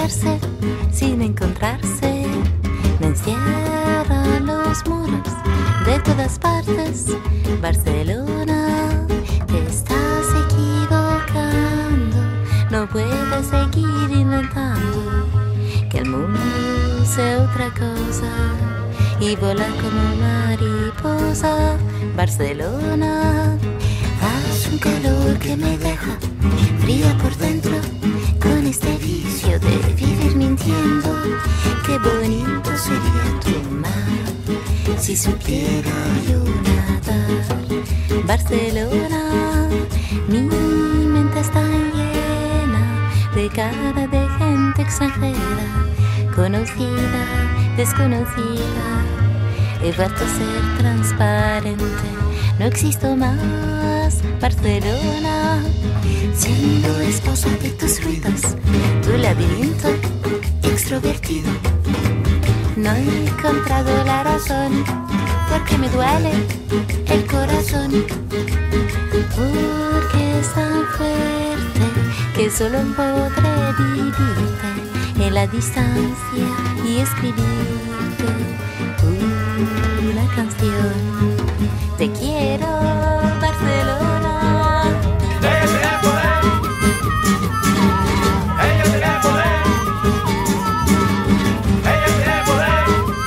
perderse sin encontrarse. Me encierran los muros de todas partes. Barcelona, te estás equivocando. No puedes seguir inventando que el mundo sea otra cosa y volar como mariposa. Barcelona, hace un calor que me deja fría por dentro, con este vicio de vivir mintiendo. Qué bonito sería tu mar si supiera yo nadar. Barcelona, mi mente está llena de cara de gente extranjera, conocida, desconocida. He vuelto a ser transparente, no existo más. Barcelona, siendo esposa de tus ruidos, tu laberinto extrovertido. No he encontrado la razón, porque me duele el corazón, porque es tan fuerte que solo podré vivirte en la distancia y escribirte una canción. Te quiero, Barcelona. Ella tiene poder. Ella tiene poder. Ella tiene poder.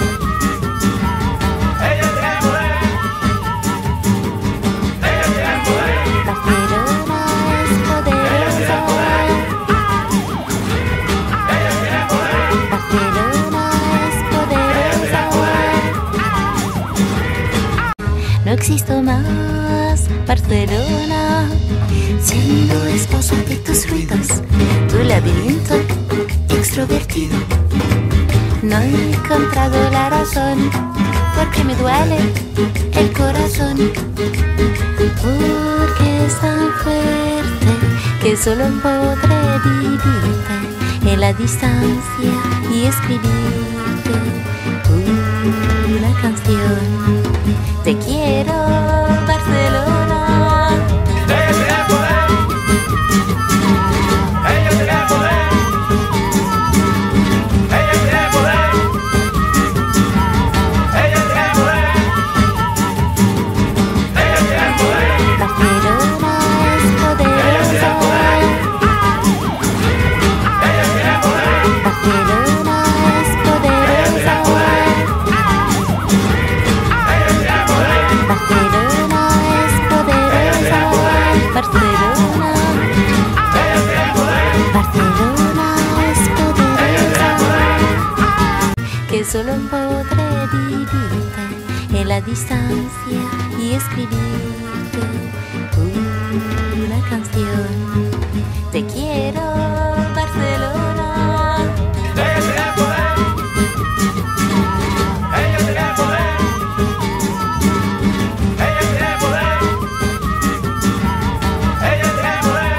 Ella tiene poder. Ella tiene poder. Barcelona es poderosa. Ella tiene poder. Barcelona es poderosa. No existo más. Barcelona, siendo esposa de tus ruidos, tu laberinto extrovertido. No he encontrado la razón, porque me duele el corazón, porque es tan fuerte que solo podré vivirte en la distancia y escribirte una canción. Te quiero, Barcelona. Ella tiene poder. Ella tiene poder. Ella tiene poder. Ella tiene poder. Ella tiene poder. Barcelona es poderosa. Ella tiene poder. Barcelona es poderosa. Ella tiene poder. Barcelona es poderosa. Barcelona, Barcelona es poderosa, que solo podré vivirte en la distancia y escribirte una canción. Te quiero, Barcelona. Ella tiene poder. Ella tiene poder. Ella tiene poder. Ella tiene poder.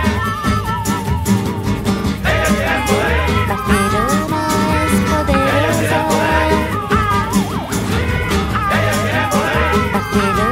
Ella tiene poder. Barcelona es poderosa. Ella tiene poder. Barcelona